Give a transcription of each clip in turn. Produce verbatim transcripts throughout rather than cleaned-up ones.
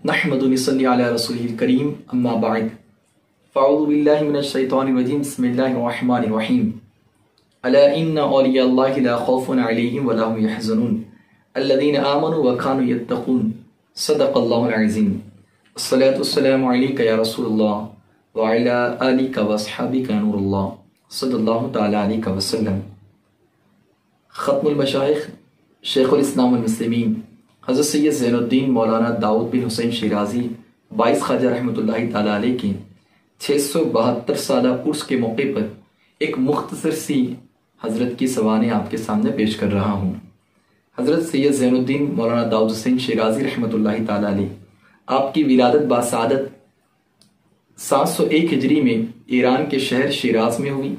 नहमदु व नसल्ली अला रसूलिल करीम अम्मा बाद फ़अऊज़ु बिल्लाहि मिनश शैतानिर रजीम बिस्मिल्लाहिर रहमानिर रहीम अला इन्ना औलिया अल्लाहि ला खौफुन अलैहिम व ला हुम यहज़नून अल्लज़ीना आमनू व कानू यत्तक़ून सदक़ल्लाहुल अज़ीम अस्सलातु वस्सलामु अलैका या रसूलल्लाह व अला आलिका व अस्हाबिका नूरुल्लाह सल्लल्लाहु तआला अलैहि वसल्लम। ख़त्मुल मशाइख़ शेखुल इस्लाम वल मुस्लिमीन हज़रत सैयद ज़ैनुद्दीन मौलाना दाऊद बिन हुसैन शिराज़ी बाईस ख्वाजा रहमतुल्लाहि ताला अलैह के छः सौ बहत्तर साला उर्स के मौके पर एक मुख्तसर सी हज़रत की सवानें आपके सामने पेश कर रहा हूँ। हज़रत सैयद ज़ैनुद्दीन मौलाना दाऊद हुसैन शिराज़ी रहमतुल्लाहि ताला अलैह आपकी विलादत बासादत सात सौ एक हिजरी में ईरान के शहर शिराज में हुई।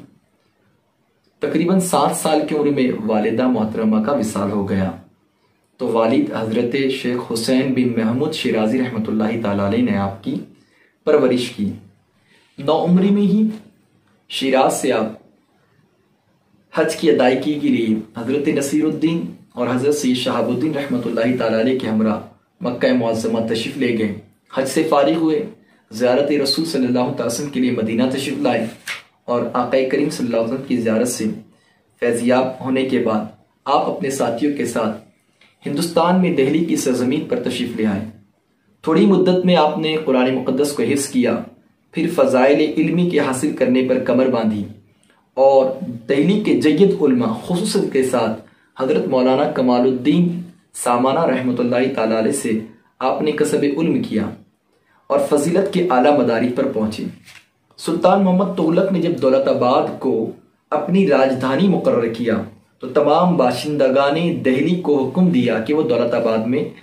तकरीबन सात साल की उम्र में वालिदा मोहतरमा का विसाल हो गया तो वालिद हज़रत शेख हुसैन बिन महमूद शिराज़ी रहमतुल्लाहि ताला अलैह ने आपकी परवरिश की। नौ उम्री में ही शिराज से आप हज की अदायगी के लिए हज़रत नसीरुद्दीन और हज़रत सैयद शहाबुद्दीन रहमतुल्लाहि ताला अलैह के हमरा मक्का मुअज़्ज़मा तशरीफ़ ले गए। हज से फारिग हुए, ज़ियारत रसूल सल्लल्लाहु अलैहि वसल्लम के लिए मदीना तशरीफ़ लाए और आक़ा करीम सल्लल्लाहु अलैहि वसल्लम की ज़ियारत से फैज़याब होने के बाद आप अपने साथियों के साथ हिंदुस्तान में दिल्ली की सरजमीन पर तशरीफ़ ले आए। थोड़ी मुद्दत में आपने कुरान मुक़द्दस को हिफ्ज़ किया, फिर फ़ज़ाइल इल्मी के हासिल करने पर कमर बांधी और दिल्ली के जय्यद उलमा खुसूसन के साथ हज़रत मौलाना कमालुद्दीन सामाना रहमतुल्लाहि ताला अलैह से आपने कसब उल्म किया और फजीलत के आला मदारी पर पहुँचे। सुल्तान मोहम्मद तुगलक ने जब दौलताबाद को अपनी राजधानी मुकर्रर किया तो तमाम बाशिंदगाने दिल्ली को हुक्म दिया कि वो दौलताबाद में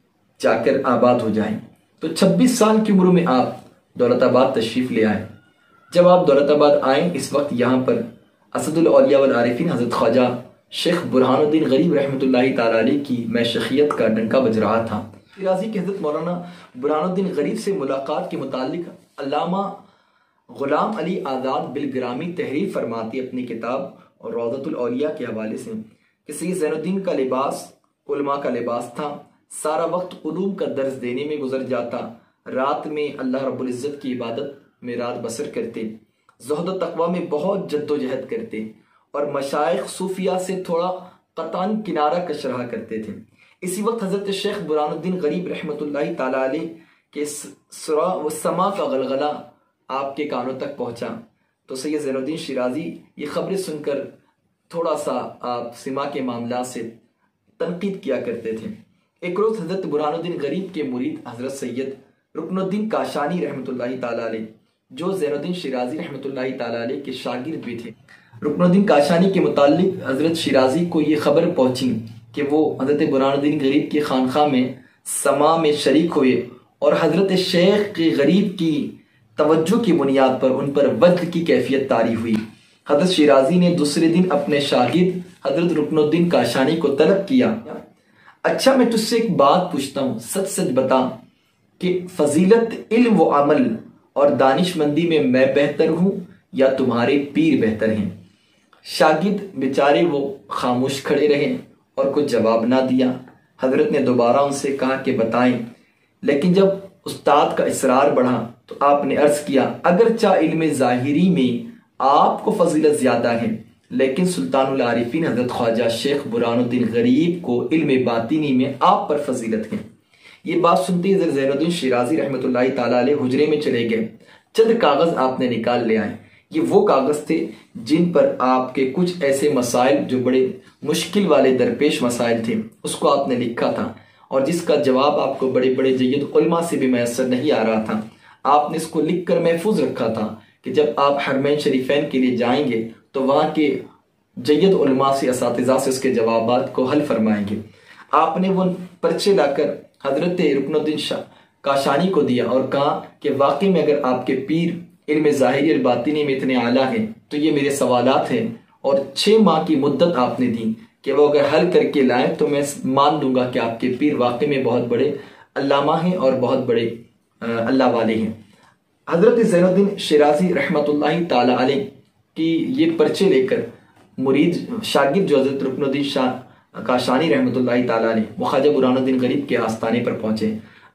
जाकर आबाद हो जाएं। तो छब्बीस साल की उम्र में आप दौलताबाद तशरीफ़ ले आए। जब आप दौलताबाद आए इस वक्त यहाँ पर असदुल औलिया वल आरिफीन हज़रत ख्वाजा शेख बुरहानुद्दीन गरीब रहमतुल्लाहि ताला अलैह की मैशखियत का डंका बज रहा था। शिराज़ी के हज़रत मौलाना बुरहानुद्दीन गरीब से मुलाकात के मुतालिक अल्लामा गुलाम अली आज़ाद बिलग्रामी तहरीर फरमाती अपनी किताब और रौज़तुल औलिया के हवाले से कि सैयद ज़ैनुद्दीन का लिबास उलमा का लिबास था। सारा वक्त उलूम का दर्स देने में गुजर जाता, रात में अल्लाह रब्बुल इज़्ज़त की इबादत में रात बसर करते, ज़ुहद व तक़वा में बहुत जद्दोजहद करते और मशाइख़ सूफिया से थोड़ा क़तान किनारा कश रहा करते थे। इसी वक्त हज़रत शेख बुरहानुद्दीन गरीब रहमतुल्लाहि ताला अलैह के सुरा व समा का गलगला आपके कानों तक पहुँचा तो सैयद ज़ैनुद्दीन शिराज़ी ये खबरें सुनकर थोड़ा सा आप सिमा के मामला से तनकीद किया करते थे। एक रोज़ हज़रत बुरहानुद्दीन गरीब के मुरीद हज़रत सैयद रुकनुद्दीन काशानी रहमतुल्लाहि ताला अलैह जो ज़ैनुद्दीन शिराज़ी रहमतुल्लाहि ताला अलैह के शागिर्द भी थे, रुकनुद्दीन काशानी के मुताल्लिक हज़रत शिराज़ी को ये खबर पहुँची कि वो हज़रत बुरहानुद्दीन गरीब की खानखा में समा में शरीक हुए और हज़रत शेख के गरीब की तवज्जो की बुनियाद पर उन पर वज्द की कैफियत तारी हुई। हज़रत शिराज़ी ने दूसरे दिन अपने शागिर्द हज़रत रुकनुद्दीन काशानी को तलब किया, अच्छा मैं तुझसे एक बात पूछता हूँ, सच सच बता कि फजीलत इल्म व अमल और दानिशमंदी में मैं बेहतर हूँ या तुम्हारे पीर बेहतर हैं। शागिर्द बेचारे वो खामोश खड़े रहे और कुछ जवाब ना दिया। हज़रत ने दोबारा उनसे कहा कि बताएं, लेकिन जब उस्ताद का इसरार बढ़ा तो आपने अर्ज किया, अगर चा इल्म ज़ाहिरी में आपको फजीलत ज़्यादा है लेकिन सुल्तानुल आरिफीन हज़रत ख्वाजा शेख बुरहानुद्दीन गरीब को इल्म बातिनी में आप पर फजीलत है। ये बात सुनते ही ज़ैनुद्दीन शिराज़ी रहमतुल्लाहि ताला अलैह हुजरे में चले गए। चंद कागज़ आपने निकाल ले आए। ये वो कागज़ थे जिन पर आपके कुछ ऐसे मसाइल जो बड़े मुश्किल वाले दरपेश मसाइल थे उसको आपने लिखा था और जिसका जवाब आपको बड़े बड़े जय्यद उलमा से भी मैसर नहीं आ रहा था। आपने इसको लिख कर महफूज रखा था कि जब आप हरमैन शरीफैन के लिए जाएंगे तो वहाँ के जय्यद उलमा से असातिज़ा से उसके जवाबात को हल फरमाएंगे। आपने वो पर्चे लाकर हज़रत रुकनुद्दीन काशानी को दिया और कहा कि वाकई में अगर आपके पीर इल्म ज़ाहिरी और बातिनी में इतने आला हैं तो ये मेरे सवालात हैं और छः माह की मुद्दत आपने दी कि वो अगर हल करके लाएं तो मैं मान लूँगा कि आपके पीर वाकई में बहुत बड़े अल्लामा हैं और बहुत बड़े अल्लाह वाले हैं। हज़रत ज़ैनुद्दीन शिराज़ी रहमतुल्लाहि ताला अलैह की ये पर्चे लेकर मुरीद शागिर्द जो हज़रत रुकनुद्दीन शाह काशानी रहमतुल्लाहि ताला अलैह वो ख्वाजा बुरहानुद्दीन गरीब के आस्थाने पर पहुँचे।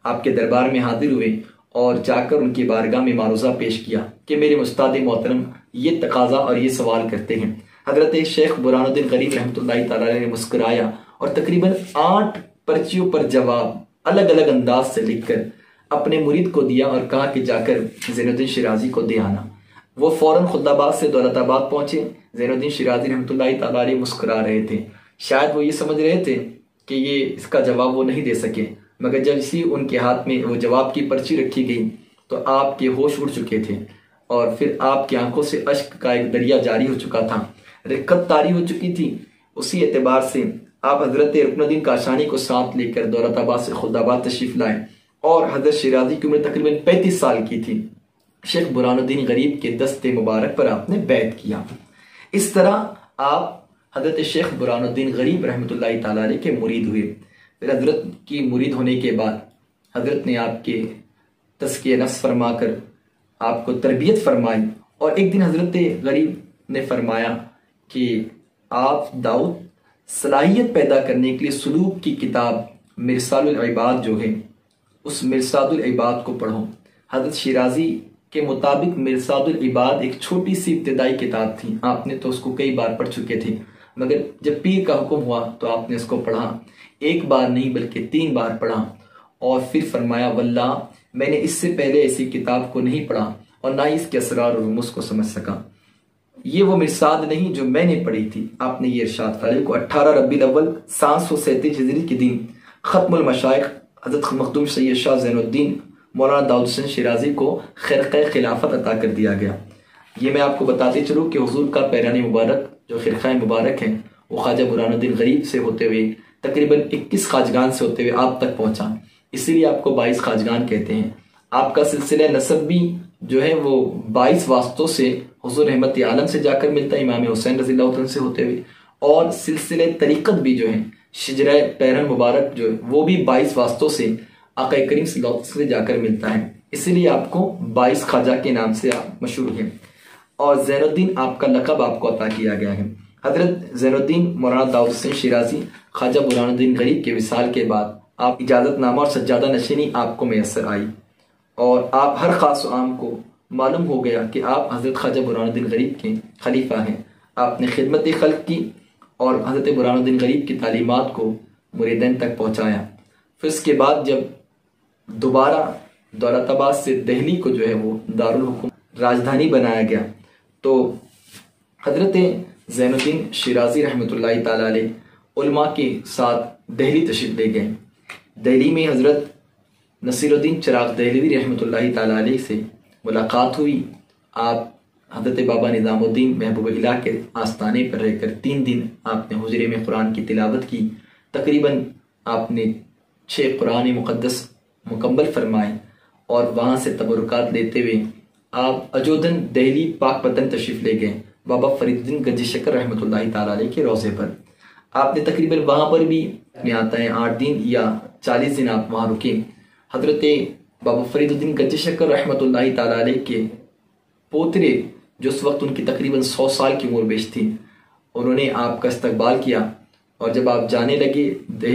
आपके दरबार में हाजिर हुए और जाकर उनकी बारगाह में मारूजा पेश किया कि मेरे मुस्ताद मोहतरम ये तकाजा और ये सवाल करते हैं। हजरत शेख बुरहानुद्दीन गरीब रहमतुल्लाहि तआला अलैह ने मुस्कुराया और तकरीबन आठ पर्चियों पर जवाब अलग अलग अंदाज से लिखकर अपने मुरीद को दिया और कहा कि जाकर ज़ैनुद्दीन शिराजी को दे आना। वो फौरन खुल्दाबाद से दौलताबाद पहुंचे। ज़ैनुद्दीन शिराजी रहमतुल्लाहि तआला अलैह मुस्कुरा रहे थे। शायद वो ये समझ रहे थे कि ये इसका जवाब वो नहीं दे सके, मगर जब इसी उनके हाथ में वो जवाब की पर्ची रखी गई तो आपके होश उड़ चुके थे और फिर आपकी आंखों से अश्क का एक दरिया जारी हो चुका था, रिक्कत तारी हो चुकी थी। उसी एतबार से आप हजरत रुकनुद्दीन काशानी को साथ लेकर दौलताबाद से खुल्दाबाद तशरीफ लाए और हजरत शिराजी की उम्र तकरीबन पैंतीस साल की थी। शेख बुरहानुद्दीन गरीब के दस्ते मुबारक पर आपने बैत किया। इस तरह आप हजरत शेख बुरहानुद्दीन गरीब रहमतुल्लाहि तआला अलैह के मुरीद हुए। फिर हजरत की मुरीद होने के बाद हजरत ने आपके तज़किया नफ्स फरमाकर आपको तरबियत फरमाई और एक दिन हजरत गरीब ने फरमाया कि आप दाऊद सलाहियत पैदा करने के लिए सुलूक की किताब मिरसालुल इबाद जो है उस मिरसालुल इबाद को पढ़ो। हजरत शिराजी के मुताबिक मिरसालुल इबाद एक छोटी सी इब्तिदाई किताब थी। आपने तो उसको कई बार पढ़ चुके थे, मगर जब पीर का हुक्म हुआ तो आपने उसको पढ़ा, एक बार नहीं बल्कि तीन बार पढ़ा और फिर फरमाया वल्लाह मैंने इससे पहले ऐसी किताब को नहीं पढ़ा और ना ही इसके असरार और रुमूस को समझ सका। ये वो मिरसाद नहीं जो मैंने पढ़ी थी। आपने ये इरशाद फरमाया को अठारह रबीउल अव्वल सात सौ सैंतीस हिजरी के दिन खत्मुल मशाइख हजरत मखदूम सैयद शाह ज़ैनुद्दीन मौलाना दाऊद हुसैन शिराजी को खिरक़े खिलाफत अता कर दिया गया। ये मैं आपको बताते चलूँ कि हुजूर का पैरानी मुबारक जो खिरक़ा मुबारक है वो ख्वाजा बुरहानुद्दीन गरीब से होते हुए तकरीबन इक्कीस खाजगान से होते हुए आप तक पहुँचा, इसीलिए आपको बाईस खाजगान कहते हैं। आपका सिलसिला नसब भी जो है वो बाईस वास्तों से हुजूर रहमत आलम से जाकर मिलता है, इमाम हुसैन रज़ियल्लाहु अन्हु से होते हुए, और सिलसिले तरीक़त भी जो है शिजरा पैरन मुबारक जो है वो भी बाईस वास्तों से आका करीम सल्लल्लाहु अलैहि वसल्लम से जाकर मिलता है, इसीलिए आपको बाईस ख्वाजा के नाम से आप मशहूर हैं। और ज़ैनुद्दीन आपका लक़ब आपको अता किया गया है। हजरत ज़ैनुद्दीन मौलाना दाऊद हुसैन शिराजी ख्वाजा बुरहानुद्दीन गरीब के विसाल के बाद आप इजाज़तनामा और सज्जादा नशीनी आपको मैसर आई और आप हर खास आम को मालूम हो गया कि आप हजरत ख्वाजा बुरहानुद्दीन गरीब के खलीफा हैं। आपने खिदमत खल्क़ की और हजरत बुरहानुद्दीन गरीब की तालीमात को मुरीदैन तक पहुँचाया। फिर उसके बाद जब दोबारा दौलताबाद से दिल्ली को जो है वो दारुल हुकूम राजधानी बनाया गया तो हजरत ज़ैनुद्दीन शिराजी रहमतुल्लाहि ताला अलैह उलमा के साथ दिल्ली तशरीफ ले गए। दिल्ली में हजरत नसीरुद्दीन चिराग दहलवी रहमतुल्लाहि ताला अलैह से मुलाकात हुई। आप हजरत बाबा निज़ामुद्दीन महबूब इलाह के आस्थाने पर रहकर तीन दिन आपने हुजरे में कुरान की तिलावत की। तकरीबन आपने छः कुरान मुक़द्दस मुकम्मल फरमाए और वहाँ से तबरुकात लेते हुए आप अजोदन दिल्ली पाकपतन तशरीफ़ ले गए बाबा फरीदुद्दीन गंजी शक्कर रहमतुल्लाहि ताला अलैह के रोज़े पर। आपने तकरीबन वहाँ पर भी में आता है आठ दिन या चालीस दिन आप वहाँ रुके। हजरत बाबा फरीदुद्दीन गंजी शक्कर रहमतुल्लाहि ताला अलैह के पोतरे जो उस वक्त उनकी तकरीबन सौ साल की उम्र बेश थी, उन्होंने आपका इस्तकबाल किया और जब आप जाने लगे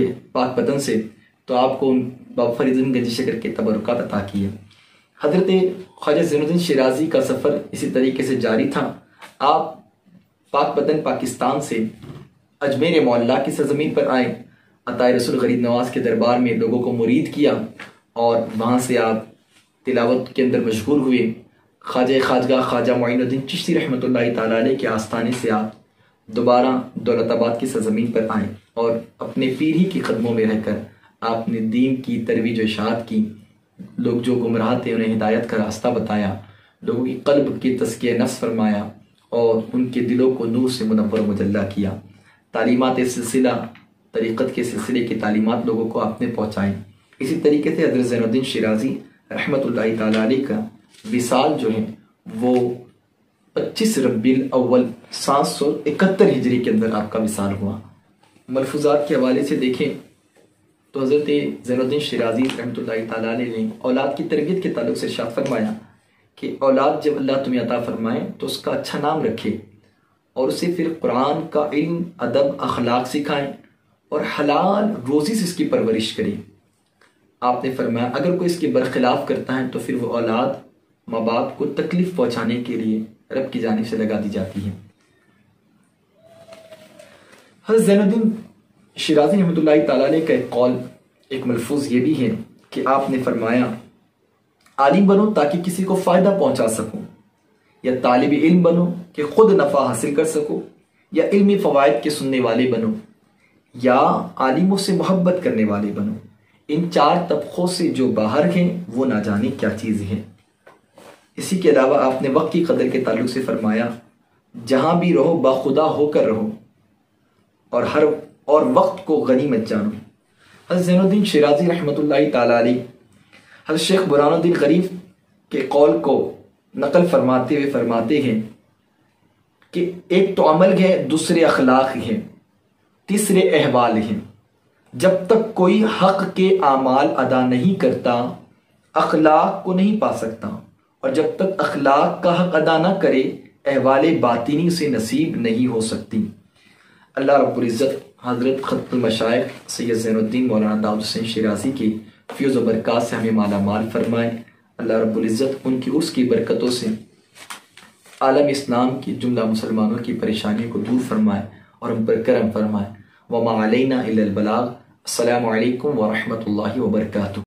पाकपतन से तो आपको उन बाबा फरीदुद्दीन गंजी शक्कर के तबरुकात अता किए। हजरत ख्वाजा ज़ैनुद्दीन शिराजी का सफ़र इसी तरीके से जारी था। आप पाकपतन पाकिस्तान से अजमेर मौला की सरजमीन पर आए, अताए रसूल गरीब नवाज के दरबार में लोगों को मुरीद किया और वहाँ से आप तिलावत के अंदर मशगूल हुए। ख्वाजा खाजगा ख्वाजा मोइनुद्दीन चिश्ती रहमतुल्लाहि ताला अलैह के आस्थाने से आप दोबारा दौलताबाद की सरजमीन पर आए और अपने पीर ही के कदमों में रहकर आपने दीन की तरवीज इशाअत की। लोग जो गुमराह थे उन्हें हिदायत का रास्ता बताया, लोगों की कल्ब की तज़किया नफ्स फरमाया और उनके दिलों को नूर से मुनव्वर मुजल्ला किया। तालीमात सिलसिला तरीक़त के सिलसिले की तालीमात लोगों को आपने पहुँचाई। इसी तरीके से हज़रत ज़ैनुद्दीन शिराजी रहमतुल्लाहि ताला अलैह का विसाल जो है वो पच्चीस रबीउल अव्वल सात सौ इकहत्तर हिजरी के अंदर आपका विसाल हुआ। मलफूज़ात के हवाले से देखें तो हज़रत ज़ैनुद्दीन शिराजी रहमतुल्लाहि ताला अलैह ने औलाद की तरबियत के ताल्लुक़ से इरशाद फरमाया कि औलाद जब अल्लाह तुम्हें अता फरमाए तो उसका अच्छा नाम रखे और उसे फिर कुरान का इल्म, अदब, अखलाक सिखाएं और हलाल रोज़ी से इसकी परवरिश करें। आपने फरमाया अगर कोई इसके बरखिलाफ करता है तो फिर वो औलाद माँ बाप को तकलीफ पहुंचाने के लिए रब की जानिब से लगा दी जाती है। हज़रत ज़ैनुद्दीन शिराज़ी रहमतुल्लाहि तआला अलैह का एक कौल, एक मलफूज ये भी है कि आपने फरमाया आलिम बनो ताकि किसी को फ़ायदा पहुंचा सको, या तालिब इल्म बनो कि खुद नफ़ा हासिल कर सको, या इल्मी फ़वाइद के सुनने वाले बनो, या आलिमों से मोहब्बत करने वाले बनो। इन चार तबकों से जो बाहर हैं वो ना जाने क्या चीज़ है। इसी के अलावा आपने वक्त की कदर के ताल्लुक से फरमाया जहाँ भी रहो बाखुदा होकर रहो और हर और वक्त को गनीमत जानो। हज़रत ज़ैनुद्दीन शिराज़ी रहमतुल्लाहि तआला अलैह हज़रत शेख बुरहानुद्दीन गरीब के कौल को नकल फरमाते हुए फरमाते हैं कि एक तो अमल है, दूसरे अखलाक हैं, तीसरे अहवाल हैं। जब तक कोई हक के आमाल अदा नहीं करता अखलाक को नहीं पा सकता, और जब तक अखलाक का हक अदा ना करे अहवाल बातिनी से नसीब नहीं हो सकती। अल्लाह रब्बुल इज़्ज़त हज़रत खत्मुल मशाइख सैयद ज़ैनुद्दीन मौलाना दाऊद हुसैन शिराज़ी की फ़ैज़ व बरक़ात से हमें माला माल फरमाए। अल्लाह रब्बुल इज़्ज़त उनकी उसकी बरकतों से आलम इस्लाम की जुमला मुसलमानों की परेशानियों को दूर फरमाए और हम पर करम फरमाए। वमा अलैना इल्लल बलाग। अस्सलामु अलैकुम व रहमतुल्लाहि व बरकातुहू।